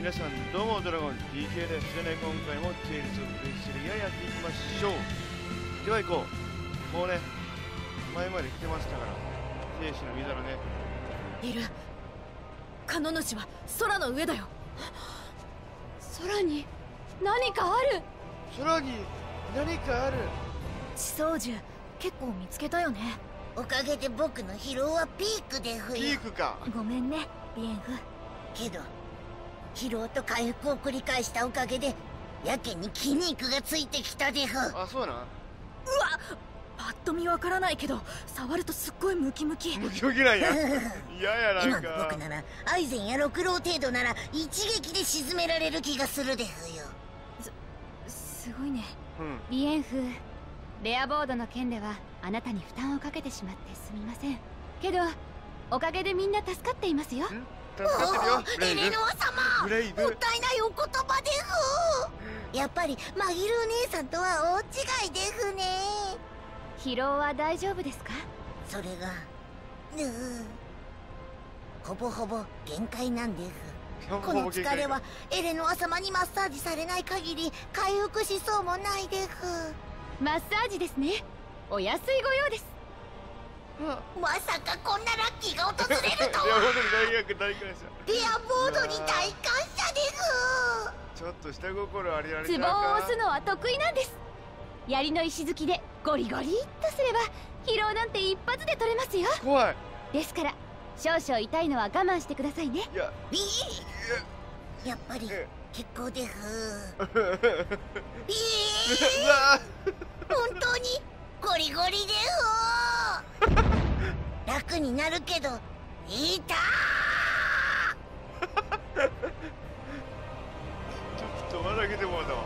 皆さんどうも、ドラゴン DK です。でね、今回もテイルズ・オブ・ベイスリアやっていきましょう。では行こう。もうね、前まで来てましたから、兵士の身だろね。 いる。カノ主は空の上だよ。空に何かある。 空に何かある。 地層獣結構見つけたよね。 おかげで僕の疲労はピークでふよ。 ピークか。 ごめんね、ビエンフ。 けど疲労と回復を繰り返したおかげでやけに筋肉がついてきたでふ。 あ、そうなん。 うわ、パッと見わからないけど触るとすっごいムキムキ。 ムキムキなんや。嫌やなん今のか。 僕ならアイゼンや六郎程度なら一撃で沈められる気がするでふよ。 すごいね。 うん。 ビエンフ、レアボードの件ではあなたに負担をかけてしまってすみませんけど、おかげでみんな助かっていますよ。 助かってるよ。 エレノア様、 ブレイブ。 もったいないお言葉でふ。やっぱりマギルお姉さんとは大違いでふね。 疲労は大丈夫ですか？ それがほぼほぼ限界なんでふ。この疲れはエレノア様にマッサージされない限り回復しそうもないでふ。 マッサージですね。お安いご用です。 まさかこんなラッキーが訪れるとは。 いや、本当に大感謝。 レアボードに大感謝でふ。 ちょっと下心ありられツボをちゃうか。 押すのは得意なんです。槍の石突きでゴリゴリっとすれば疲労なんて一発で取れますよ。 怖い。 ですから少々痛いのは我慢してくださいね。 いや、 ビー、やっぱり結構でふ。ビうわー、本当にゴリゴリでふ。楽になるけど痛ー。 ちょっと笑けてもうたわ。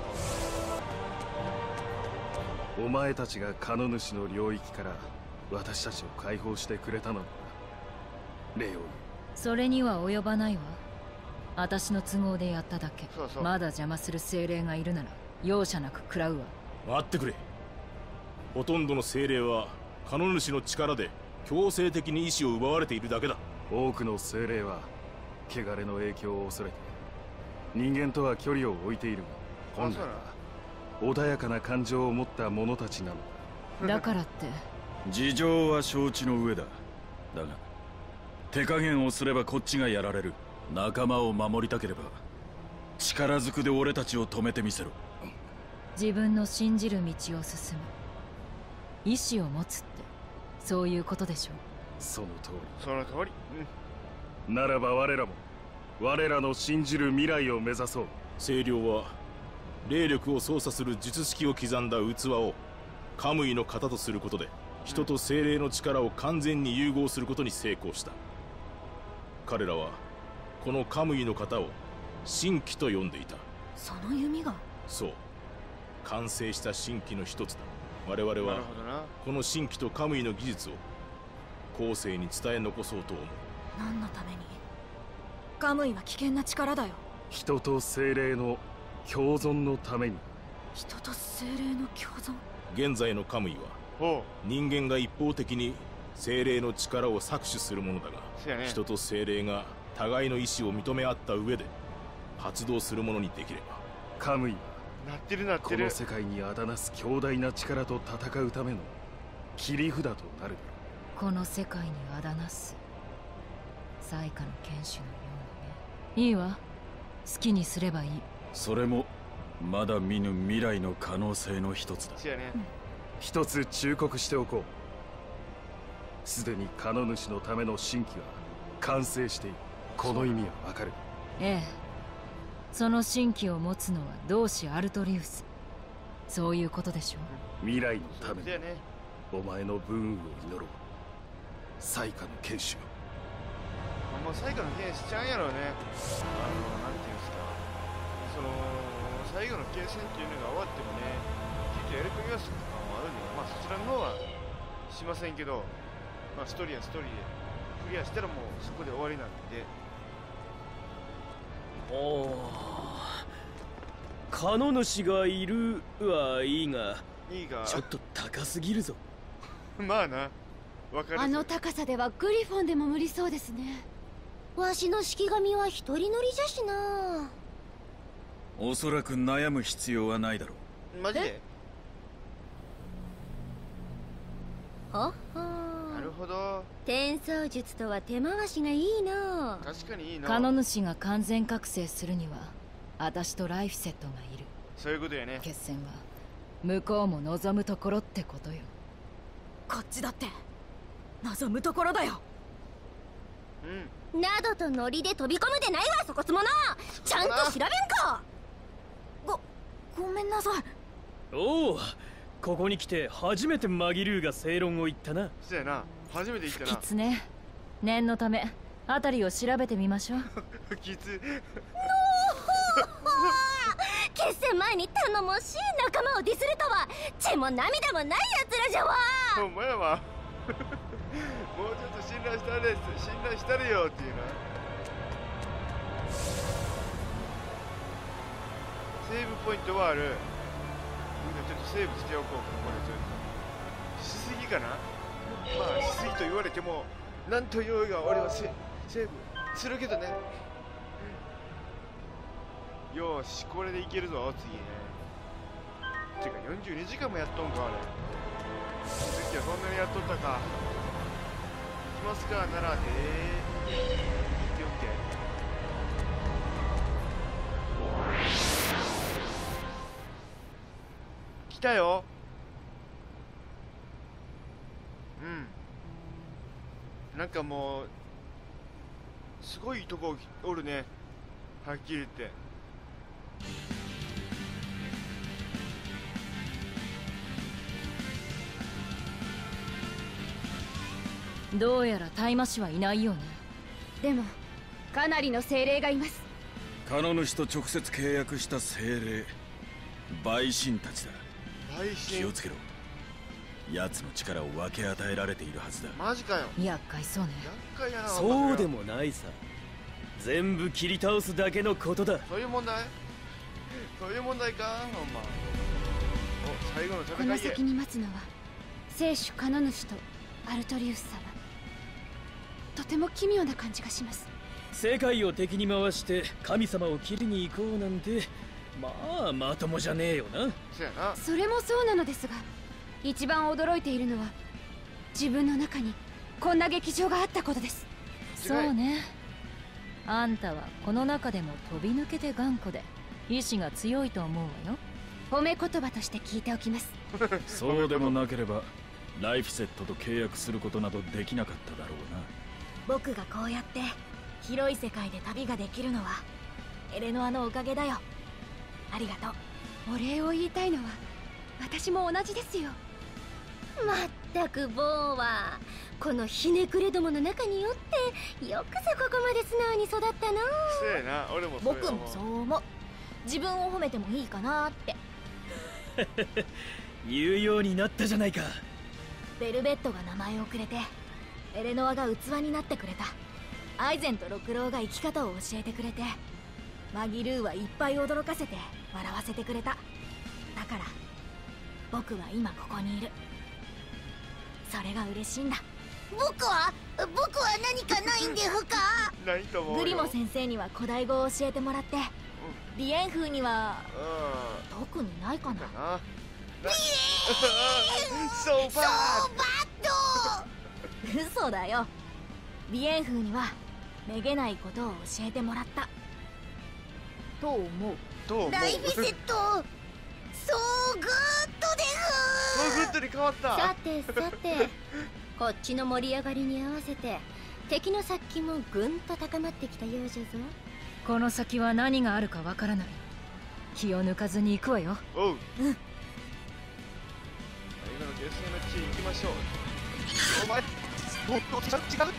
お前たちがカノ主の領域から私たちを解放してくれたのだ。レオン。 それには及ばないわ。私の都合でやっただけ。 そうそう。 まだ邪魔する精霊がいるなら容赦なく食らうわ。 待ってくれ。ほとんどの精霊はカノ主の力で強制的に意志を奪われているだけだ。 多くの精霊は汚れの影響を恐れて人間とは距離を置いているが、本来は穏やかな感情を持った者たちなのだ。 だからって事情は承知の上だ。だが手加減をすればこっちがやられる。仲間を守りたければ力ずくで俺たちを止めてみせろ。 自分の信じる道を進む。意志を持つってそういうことでしょ。 その通その通り。 り。ならば我らも我らの信じる未来を目指そう。 清涼は霊力を操作する術式を刻んだ器をカムイの型とすることで人と精霊の力を完全に融合することに成功した。彼らはこのカムイの型を神器と呼んでいた。 その弓が。 そう、完成した神器の一つだ。我々はなるほどな。 この神器とカムイの技術を後世に伝え残そうと思う。 何のために。カムイは危険な力だよ。 人と精霊の共存のために。 人と精霊の共存。 現在のカムイはほ人間が一方的に精霊の力を搾取するものだが、 う。そうやね。 人と精霊が互いの意志を認め合った上で発動するものにできれば。 カムイはなってるなってる。 この世界にあだなす強大な力と戦うための切り札となる。 この世界にあだなす最下の剣士のようにね。いいわ、好きにすればいい。 それもまだ見ぬ未来の可能性の一つだ。 そうやね。 一つ忠告しておこう。すでにカノ主のための神器は完成している。この意味はわかる。 ええ、その神器を持つのは同志アルトリウス。そういうことでしょ。 未来のためにそうやね。 お前の武運を祈ろう。最下の剣士よ。 もう最後の剣しちゃうんやろうね。なんていうんですか。その最後の継戦っていうのが終わってもね、きっとやり込み要素とかもあるんで、まあそちらの方はしませんけど、まあストーリーはストーリーでクリアしたらもうそこで終わりなんで。 おお、カノ主がいるはいいが、 いいが。 ちょっと高すぎるぞ。 まあな。わかる。 あの高さではグリフォンでも無理そうですね。 わしの式神は一人乗りじゃしな。 おそらく悩む必要はないだろマジで？ ほっほなるほど。 転送術とは手回しがいいの。 確かにいいな。 カノ主が完全覚醒するには私とライフセットがいる。 そういうことやね。 決戦は向こうも望むところってことよ。 こっちだって望むところだよ。 うんなどとノリで飛び込むでないわ、そこつもの。ちゃんと調べんか。 ごめんなさい。 おお、ここに来て初めてマギルーが正論を言ったな。 そうやな。初めて言ったな。 きつね。念のため辺りを調べてみましょう。 きつ。 決戦前に頼もしい仲間をディスるとは血も涙もないやつらじゃわ。 ほんまやわ。もうちょっと信頼したれ、信頼したれよっていうな。セーブポイントはある。ちょっとセーブしておこうか。これちょっとしすぎかな。まあしすぎと言われてもなんと言おうが俺はセーブするけどね。よーし、これでいけるぞ次ね。てか42時間もやっとんかあれ。次はそんなにやっとったか。行きますか、奈良で。オッケーオッケー。来たよ。うん。なんかもうすごいとこおるね。はっきり言って。 どうやら大麻師はいないようね。 でもかなりの精霊がいます。 カノ主と直接契約した精霊、陪審たちだ。 配信気をつけろ。奴の力を分け与えられているはずだ。 マジかよ。 厄介そうね。 厄介やな。 そうでもないさ。全部切り倒すだけのことだ。 そういう問題？そういう問題か、ほんま。お、最後のこの戦いへ。 先に待つのは聖主カノ主とアルトリウス様。とても奇妙な感じがします。 世界を敵に回して神様を切りに行こうなんて、まあまともじゃねえよな。 そうやな。 それもそうなのですが、一番驚いているのは自分の中にこんな劇場があったことです。 そうね。あんたはこの中でも飛び抜けて頑固で意志が強いと思うわよ。 褒め言葉として聞いておきます。 そうでもなければライフセットと契約することなどできなかっただろうな。 僕がこうやって広い世界で旅ができるのはエレノアのおかげだよ。ありがとう。 お礼を言いたいのは私も同じですよ。まったくボーはこのひねくれどもの中によってよくぞここまで素直に育ったの。 そうやな。俺もそうや僕もそう思う。自分を褒めてもいいかなって。 言うようになったじゃないか。 ベルベットが名前をくれてエレノアが器になってくれた。アイゼンと六郎が生き方を教えてくれて、マギルーはいっぱい驚かせて笑わせてくれた。だから僕は今ここにいる。それが嬉しいんだ。僕は何かないんでふか。 ないと思うよ。 グリモ先生には古代語を教えてもらって、ビエン風には特にないかな。 かな。 ビエンそうバーッ嘘だよ。ビエン風にはめげないことを教えてもらったと思う。 どう思う？ ライフセットそうグッドでそうグッドに変わった。 さてさてこっちの盛り上がりに合わせて敵の殺気もぐんと高まってきたようじゃぞ。 この先は何があるかわからない。気を抜かずに行くわよ。 おう。うん。最後の決戦の地へ行きましょう。お前、もっと違う。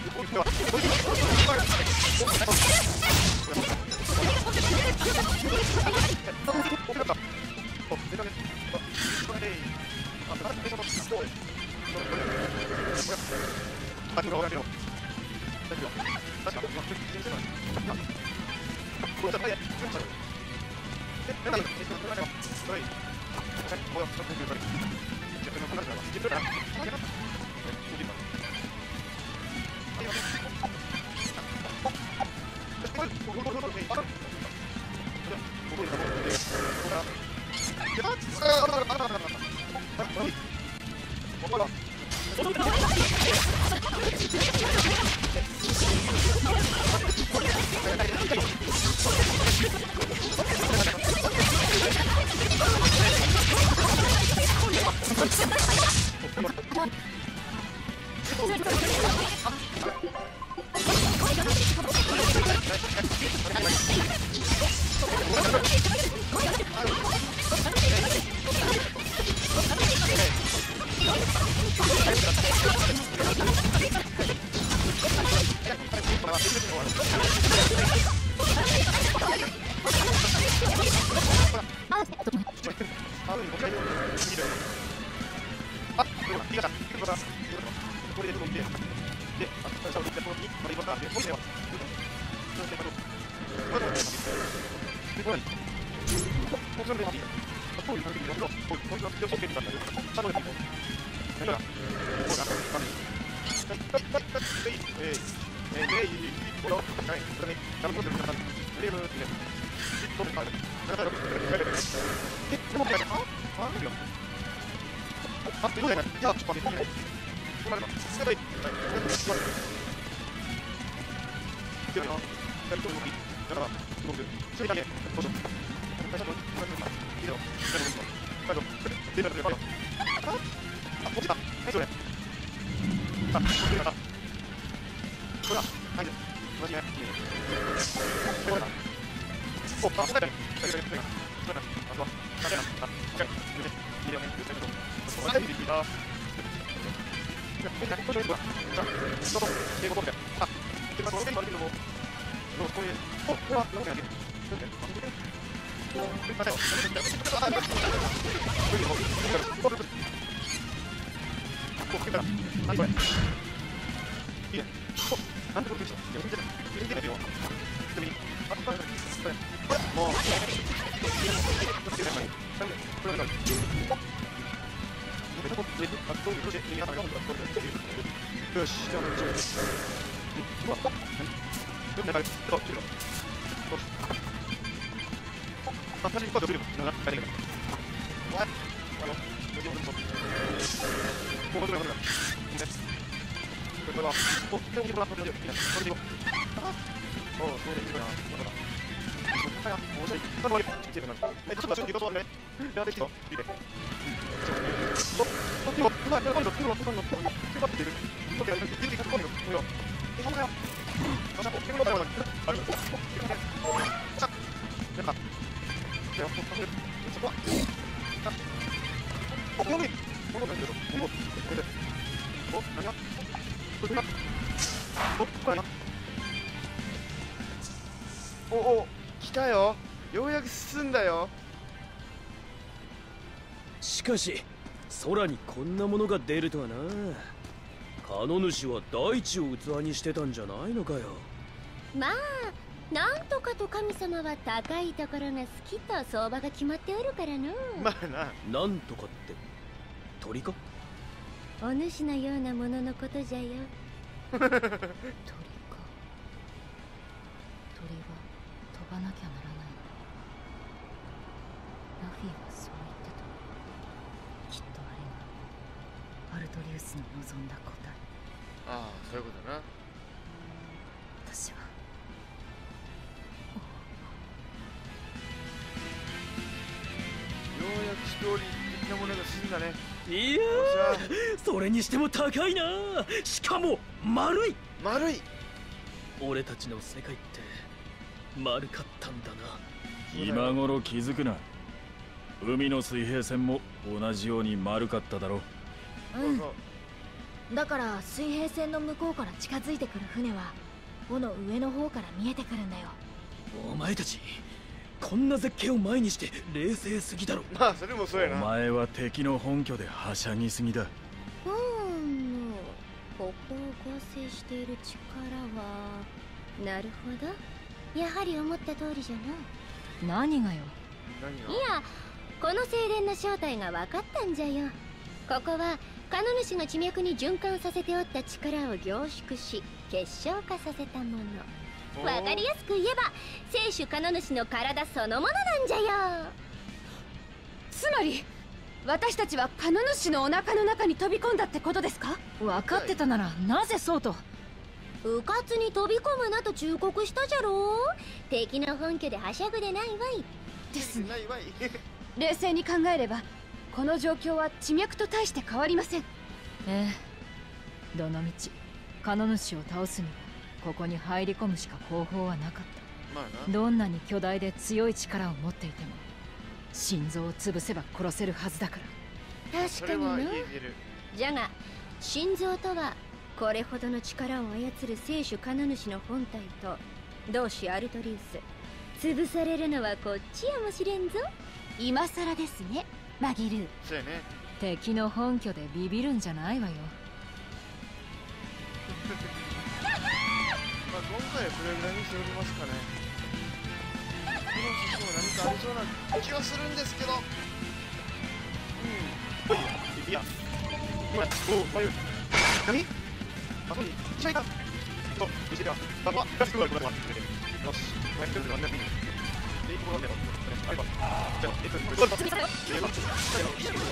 お、来たよ。ようやく進んだよ。 しかし空にこんなものが出るとはな。カノ主は大地を器にしてたんじゃないのかよ。 まあなんとかと神様は高いところが好きと相場が決まっておるからの。 まあな。 なんとかって鳥か？ お主のようなもののことじゃよ。 鳥か。鳥は飛ばなきゃならない。ラフィはそう言ってた。きっとあれがアルトリウスの望んだ答え。 ああ、そういうことだな。 私はようやくストーリー的なものが進んだね。 いやー、それにしても高いな。しかも丸い。 丸い。 俺たちの世界って丸かったんだな。 今頃気づくな。海の水平線も同じように丸かっただろう。 そうそう。 だから水平線の向こうから近づいてくる船は尾の上の方から見えてくるんだよ。 お前たちこんな絶景を前にして冷静すぎだろ。 まあそれもそうやな。 お前は敵の本拠ではしゃぎすぎだ。 ここを構成している力はなるほど、やはり思った通りじゃな。 何がよ。 何が。 いや、この精霊の正体が分かったんじゃよ。ここはカノ主が地脈に循環させておった力を凝縮し結晶化させたもの。分かりやすく言えば聖主カノ主の体そのものなんじゃよ。 つまり私たちはカノ主のお腹の中に飛び込んだってことですか？ 分かってたならなぜそうと。 うかつに飛び込むなと忠告したじゃろう。敵の本拠ではしゃぐでないわい。 ですね。 ないわい。 冷静に考えればこの状況は地脈と大して変わりません。 ええ、どのみちカノ主を倒すにはここに入り込むしか方法はなかった。 まあな。 どんなに巨大で強い力を持っていても心臓を潰せば殺せるはずだから。 確かにな。 それは言えてる。 じゃが心臓とはこれほどの力を操る聖主カノ主の本体と同志アルトリウス、潰されるのはこっちやもしれんぞ。 今更ですね、マギルー。 そうやね。 敵の本拠でビビるんじゃないわよ。 まあ今回はこれぐらいにしておりますかね。この先も何かありそうな気はするんですけど。いや。ほら、おい。何？あ、そうに、違いか。と、見せては。あ、わ、ガスクワルこれは。よし、これやってるのなんだ。で、いいところなんだよ。あれば。じゃあ、これ。積み下げろ。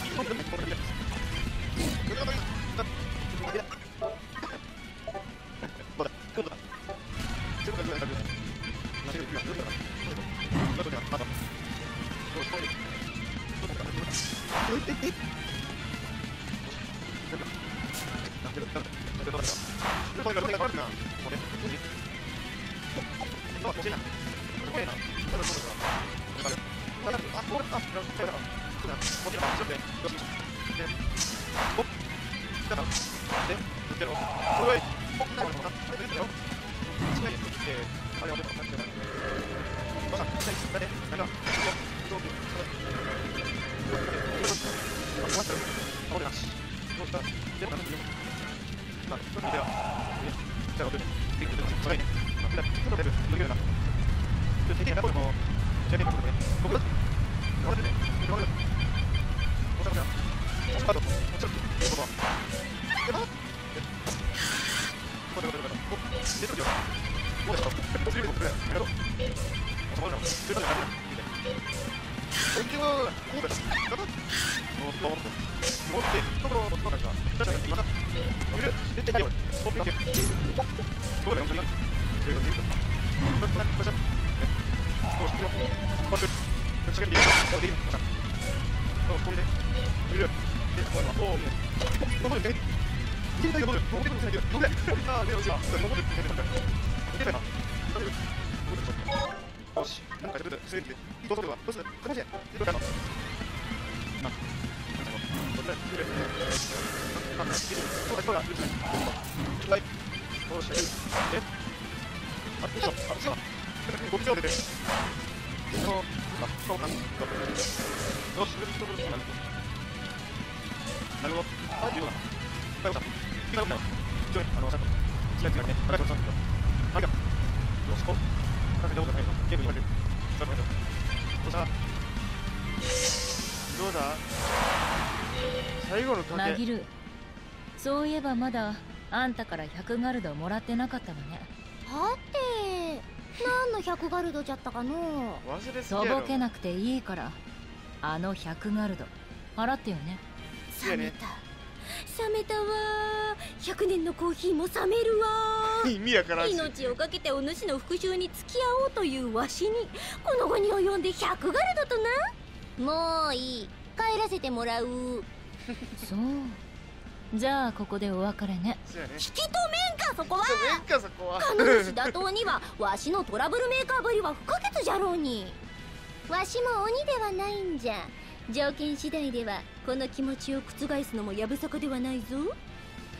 どうだ最後の賭け。 マギル、そういえばまだあんたから100ガルドもらってなかったわね。 はて何の100ガルドじゃったかの。 忘れすぎやろ。 とぼけなくていいからあの100ガルド払ってよね。 冷めた冷めたわ。100年のコーヒーも冷めるわ。 意味やからんし。 命をかけてお主の復讐に付き合おうというわしにこの後に及んで100ガルドとな。もういい、帰らせてもらう。 そうじゃあここでお別れね。 そうやね。 引き止めんかそこは。 めんかそこは。 カノ主打倒にはわしのトラブルメーカーぶりは不可欠じゃろうに。わしも鬼ではないんじゃ。条件次第ではこの気持ちを覆すのもやぶさかではないぞ。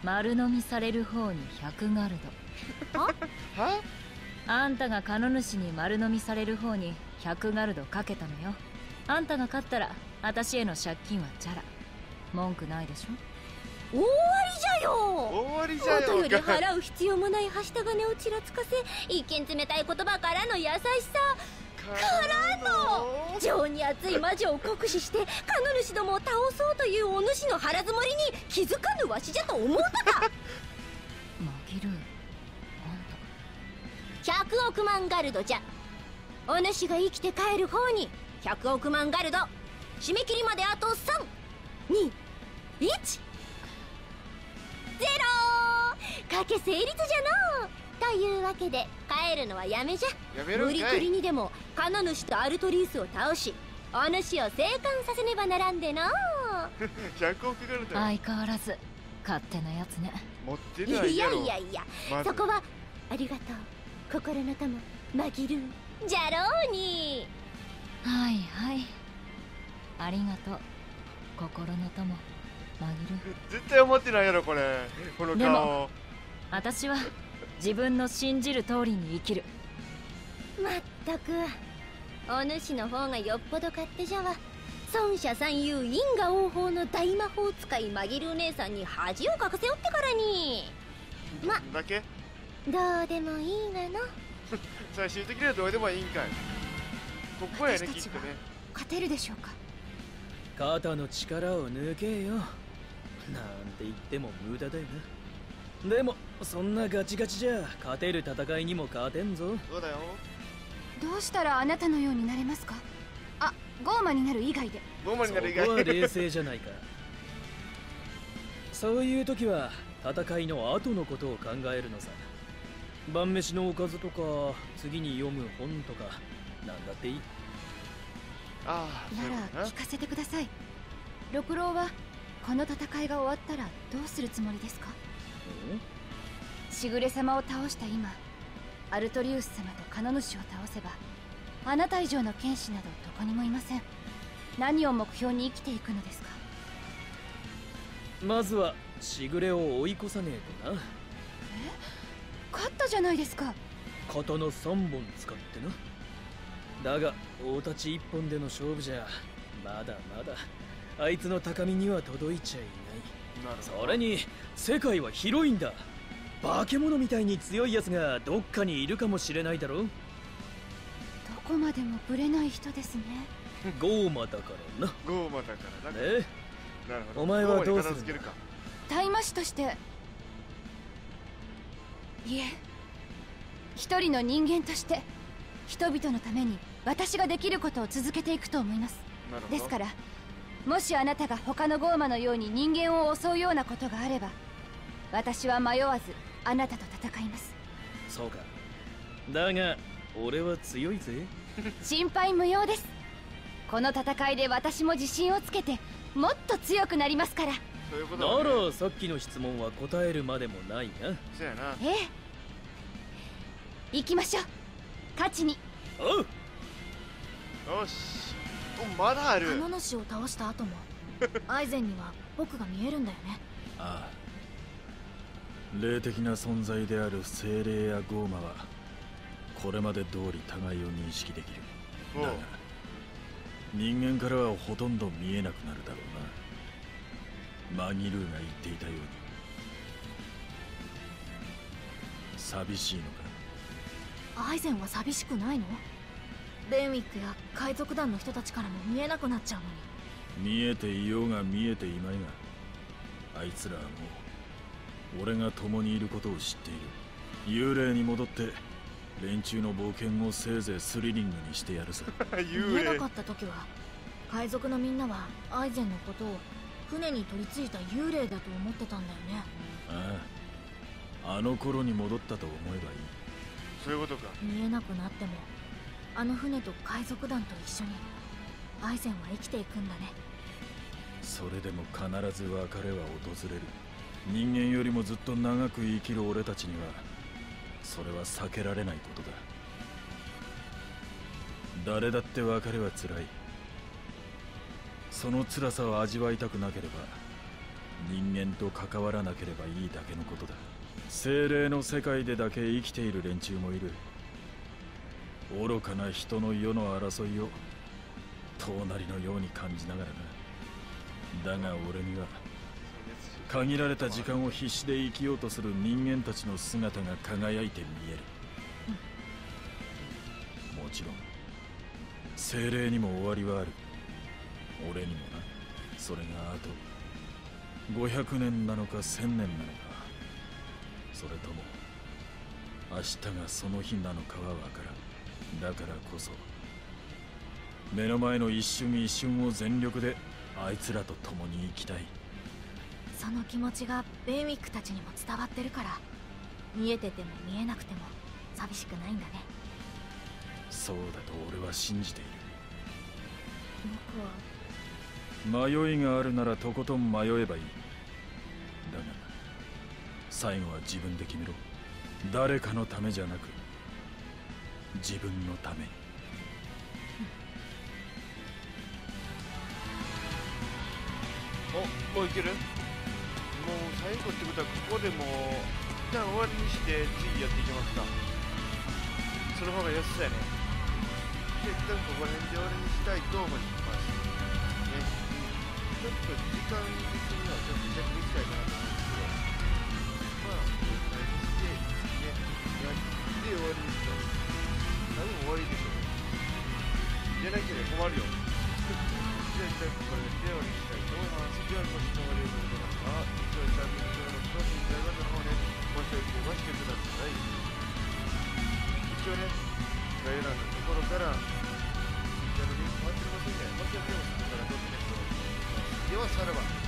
丸飲みされる方に100ガルド。 はあんたがカノ主に丸飲みされる方に100ガルドかけたのよ。あんたが勝ったら私への借金はチャラ。文句ないでしょ。 大ありじゃよ。 終わりじゃよ。 元より払う必要もないはした金をちらつかせ、一見冷たい言葉からの優しさからの情に熱い魔女を酷使してカノ主どもを倒そうというお主の腹積もりに気づかぬわしじゃと思うのか。 マギル、 100億万ガルドじゃ。お主が生きて帰る方に100億万ガルド。締め切りまであと3、2、1、ゼロ。賭け成立じゃのう。というわけで帰るのはやめじゃ。 やめるんかい。 無理くりにでもカノ主とアルトリウスを倒し、お主を生還させねばならんでのう。 100億ガルド相変わらず勝手なやつね。 持っていやいないやろ。 やいや、 まずそこはありがとう心の友マギルじゃろうに。 はいはい、ありがとう心の友マギル。 絶対思ってないやろこれ。こので顔も。私は自分の信じる通りに生きる。 まったくお主の方がよっぽど勝手じゃわ。孫者三遊因果応報の大魔法使いマギルお姉さんに恥をかかせおってからに。まだけどうでもいいがの。 最終的にはどうでもいいんかい。ここやね、 私たちはきっとね。 勝てるでしょうか。 肩の力を抜けよ。なんて言っても無駄だよな。でもそんなガチガチじゃ勝てる戦いにも勝てんぞ。 そうだよ。 どうしたらあなたのようになれますか。あ、ゴーマになる以外で。 ゴーマになる以そこは外。 冷静じゃないか。そういう時は戦いの後のことを考えるのさ。晩飯のおかずとか次に読む本とかなんだっていい。 ああ、そういうことななら聞かせてください。六郎はこの戦いが終わったらどうするつもりですか。しぐれ様を倒した今、アルトリウス様とカノ主を倒せばあなた以上の剣士などどこにもいません。何を目標に生きていくのですか。 まずはしぐれを追い越さねえとな。 勝ったじゃないですか。 刀3本使ってな。だが大太刀1本での勝負じゃまだまだあいつの高みには届いちゃいない。 なるほど。 それに世界は広いんだ。化け物みたいに強いやつがどっかにいるかもしれないだろ。 どこまでもぶれない人ですね。 ゴーマだからな。 ゴーマだからな。 ね。 なるほど。 お前はどうするんだゴーマに片付けるか。 大魔師として、いえ、一人の人間として人々のために私ができることを続けていくと思います。 なるほど。 ですからもしあなたが他のゴーマのように人間を襲うようなことがあれば、私は迷わずあなたと戦います。 そうか。だが俺は強いぜ。 心配無用です。この戦いで私も自信をつけてもっと強くなりますから。 そういうことだね。 ならさっきの質問は答えるまでもないな。 そうやな。 ええ、行きましょう。勝ちに。 おう。 よし。お、まだある。 カノ主を倒した後もアイゼンには僕が見えるんだよね。 ああ、霊的な存在である精霊やゴーマはこれまで通り互いを認識できる。だが人間からはほとんど見えなくなるだろうな。マギルーが言っていたように。寂しいのか。 アイゼンは寂しくないの？ベンウィックや海賊団の人たちからも見えなくなっちゃうのに。 見えていようが見えていまいが、あいつらはもう俺が共にいることを知っている。幽霊に戻って連中の冒険をせいぜいスリリングにしてやるさ。 幽霊見えなかった時は海賊のみんなはアイゼンのことを船に取り付いた幽霊だと思ってたんだよね。 ああ、あの頃に戻ったと思えばいい。 そういうことか。 見えなくなってもあの船と海賊団と一緒にアイゼンは生きていくんだね。 それでも必ず別れは訪れる。人間よりもずっと長く生きる俺たちにはそれは避けられないことだ。誰だって別れは辛い。その辛さを味わいたくなければ人間と関わらなければいいだけのことだ。精霊の世界でだけ生きている連中もいる。愚かな人の世の争いを遠なりのように感じながらな。だが俺には限られた時間を必死で生きようとする人間たちの姿が輝いて見える。もちろん精霊にも終わりはある。俺にもな。それがあと500年なのか1000年なのか、それとも明日がその日なのかはわからん。だからこそ目の前の一瞬一瞬を全力であいつらと共に生きたい。 その気持ちがベイウィックたちにも伝わってるから、見えてても見えなくても寂しくないんだね。 そうだと俺は信じている。 僕は迷いがあるならとことん迷えばいい。だが最後は自分で決めろ。誰かのためじゃなく自分のために。 お、もういける？もう最後ってことはここでもう一旦終わりにして次やっていきますか。その方が安さやね。で一旦ここら辺で終わりにしたいと思いますね。ちょっと時間的にはちょっと短いかなと思うんですけど、まあこんな感じでね、やって終わりにしたい。多分終わりでしょうね。じゃなければ困るよ。じゃあ一旦これで終わりにしたいと思います。ではご視聴ありがとうございました。視聴者の人の詳しい動画の方ね、ご視聴してください。一応ね、概要欄のところから、Twitterのリンク貼ってませんね。もしよければそこからどうぞね、登録してください。では、さらば。